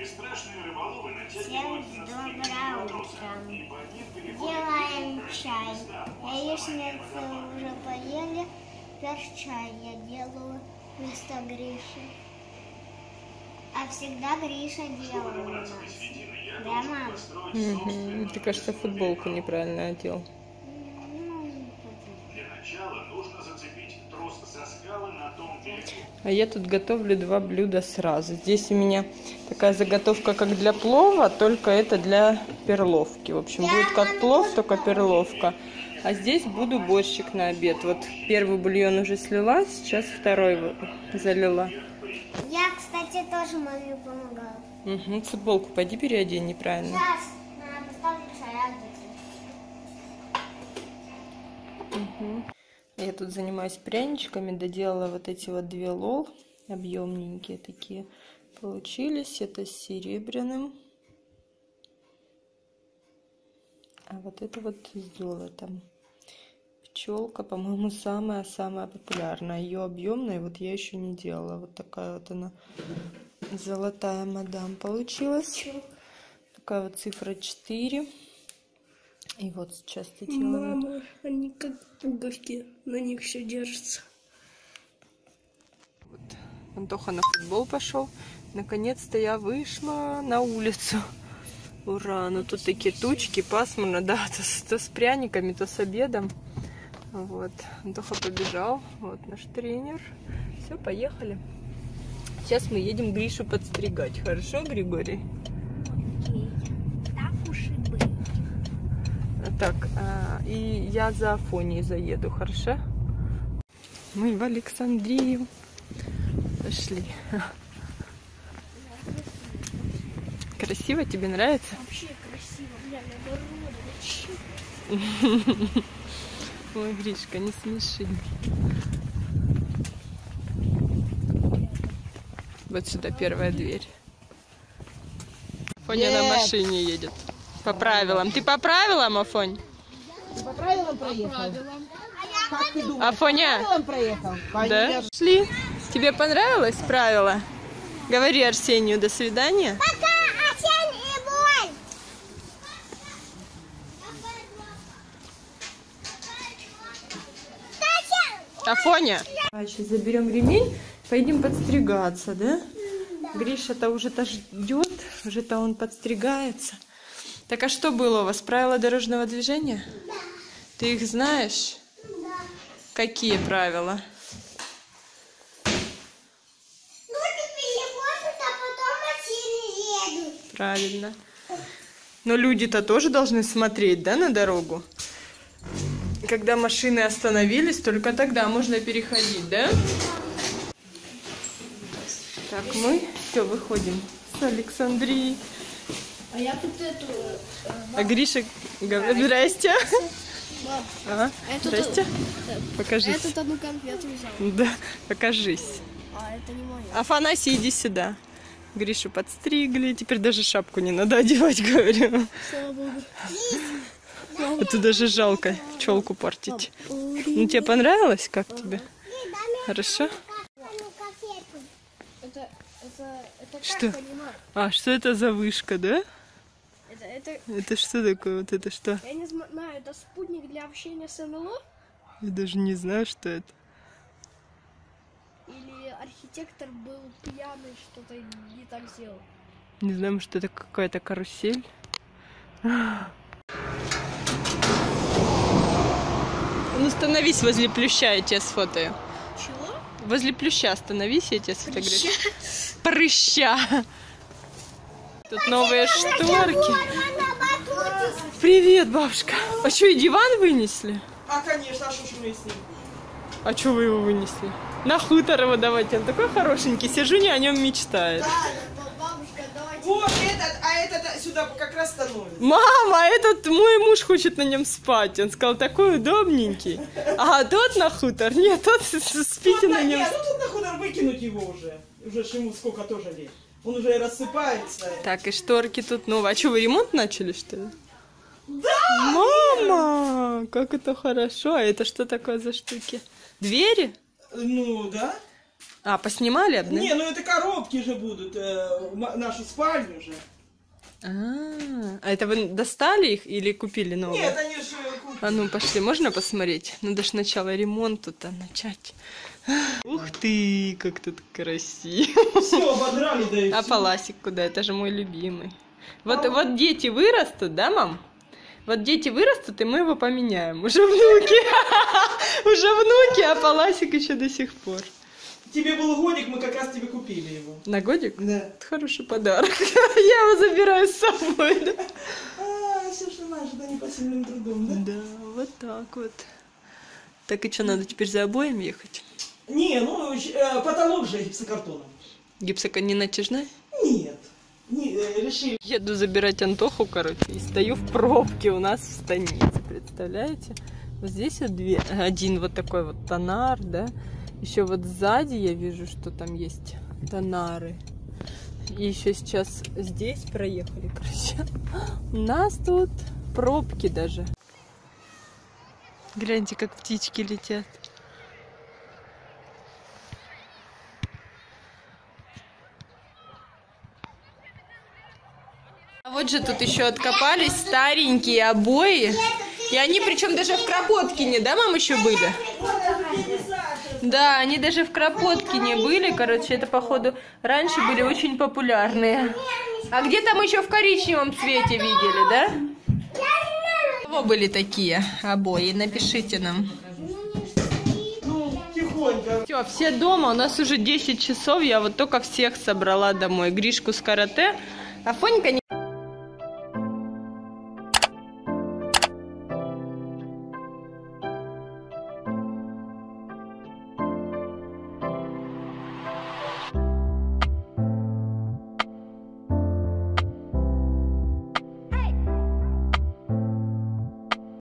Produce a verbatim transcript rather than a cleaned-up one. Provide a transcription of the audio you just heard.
Всем доброе утро. Делаем чай. Яичницу уже поели. Теперь чай я делаю вместо Гриши. А всегда Гриша делал у нас. Да, мама? Угу. Ты, кажется, футболку неправильно одел. А я тут готовлю два блюда сразу. Здесь у меня такая заготовка, как для плова, только это для перловки. В общем, будет как плов, только перловка. А здесь буду борщик на обед. Вот первый бульон уже слила, сейчас второй залила. Я, кстати, тоже маме помогала. Угу. Футболку пойди переодень неправильно. Сейчас поставлю чай. Угу. Я тут занимаюсь пряничками, доделала вот эти вот две лол, объемненькие такие получились. Это с серебряным, а вот это вот с золотом. Пчелка, по-моему, самая-самая популярная. Ее объемная, вот я еще не делала. Вот такая вот она, золотая мадам получилась. Такая вот цифра четыре. И вот сейчас ты делаешь. Мама, они как пуговки, на них все держится. Вот. Антоха на футбол пошел. Наконец-то я вышла на улицу. Ура! Ну тут такие тучки, пасмурно, да, то с, то с пряниками, то с обедом. Вот. Антоха побежал. Вот наш тренер. Все, поехали. Сейчас мы едем Гришу подстригать. Хорошо, Григорий? Так, а, и я за Афонией заеду, хорошо? Мы в Александрию пошли. Красиво? Тебе нравится? Вообще красиво, бля, наоборот. Ой, Гришка, не смеши. Вот сюда первая дверь. Афоня на машине едет. По правилам. Ты по правилам, Афонь? Ты по правилам проехал? По правилам. Как ты думаешь? Афоня? По правилам проехал? Да? Шли. Тебе понравилось правило? Говори Арсению до свидания. Пока, Арсений и Боль! Афоня? А, сейчас заберем ремень, поедем подстригаться, да? Да. Гриша-то уже-то ждет, уже-то он подстригается. Так, а что было у вас? Правила дорожного движения? Да. Ты их знаешь? Да. Какие правила? Нужно перемотать, а потом машины едут. Правильно. Но люди-то тоже должны смотреть, да, на дорогу? Когда машины остановились, только тогда можно переходить, да? Так, мы все, выходим с Александрии. А я тут эту... А Гриша говорит, здрасте. Мам, Ага, это здрасте. Покажись. я тут одну конфету взял. Да, покажись. А это не моя. Афанасий, иди сюда. Гришу подстригли, теперь даже шапку не надо одевать, говорю. Слава богу. Это даже жалко челку портить. Ну, тебе понравилось? Как тебе? Хорошо? Это, это, это как Что? понимать? А, что это за вышка, да? Это, это, Это что такое? Вот это что? я не знаю, это спутник для общения с НЛО? Я даже не знаю, что это. Или архитектор был пьяный, что-то не так сделал? Не знаю, может, это какая-то карусель. Ну, становись возле плюща, я тебя сфотаю. Чего? Возле плюща становись, я тебя сфотографирую. Прыща. Тут новые шторки. Привет, бабушка. А что, и диван вынесли? А, конечно, а что ж мы с ним? А что вы его вынесли? На хутор его давайте. Он такой хорошенький. Сижуня о нем мечтает. Бабушка, давайте. Вот этот, а этот сюда как раз становится. Мама, этот мой муж хочет на нем спать. Он сказал, такой удобненький. А тот на хутор? Нет, тот спите Тут на нем. Нет, ну тут на худор выкинуть его уже. Уже ж ему сколько тоже лет. Он уже и рассыпается. Так, и шторки тут новые. А что, вы ремонт начали, что ли? Да! Мама, как это хорошо. А это что такое за штуки? Двери? Ну, да. А, поснимали, да? Не, ну это коробки же будут, э, в м- нашу спальню же. А, а это вы достали их или купили новые? Нет, они же купят. А ну, пошли, можно посмотреть? Надо ж сначала ремонт тут начать. Ух ты, как тут красиво. Все, ободрали, да и А всё. паласик куда? Это же мой любимый. Вот, вот дети вырастут, да, мам? Вот дети вырастут, и мы его поменяем. Уже внуки. Уже внуки, а паласик еще до сих пор. Тебе был годик, мы как раз тебе купили его. На годик? Да. Это хороший подарок. Я его забираю с собой. Да, А, все, что наше, да не по сильным трудом, да? да, вот так вот. Так и что, надо теперь за обоем ехать? Не, ну, э, потолок же гипсокартоном. Гипсока не натяжная? Нет, не, э, решили. Еду забирать Антоху, короче, и стою в пробке у нас в станице, представляете? Вот здесь вот две, один вот такой вот тонар, да? Еще вот сзади я вижу, что там есть тонары. И еще сейчас здесь проехали, короче. У нас тут пробки даже. Гляньте, как птички летят. А вот же тут еще откопались старенькие обои. И они причем даже в Кропоткине, да, мам, еще были? Да, они даже в Кропоткине были. Короче, это, походу, раньше были очень популярные. А где там еще в коричневом цвете видели, да? У кого были такие обои? Напишите нам. Ну, тихонько. Все, все дома. У нас уже десять часов. Я вот только всех собрала домой. Гришку с карате. А Фонька не...